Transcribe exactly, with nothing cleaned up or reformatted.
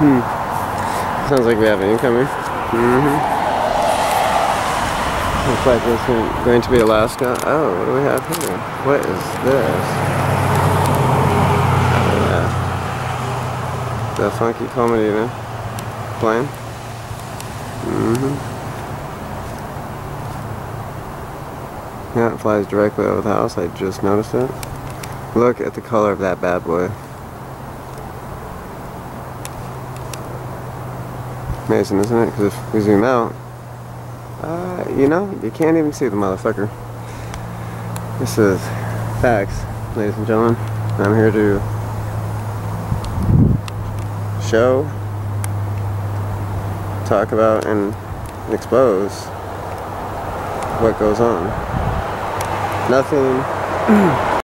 Hmm. Sounds like we have an incoming. Mm-hmm. Looks like this is going to be Alaska. Oh, what do we have here? What is this? Yeah. The funky comedy, you know? Plane. Mm-hmm. Yeah, it flies directly over the house. I just noticed it. Look at the color of that bad boy. Amazing, isn't it? Because if we zoom out, uh, you know, you can't even see the motherfucker. This is facts, ladies and gentlemen. I'm here to show, talk about, and expose what goes on. Nothing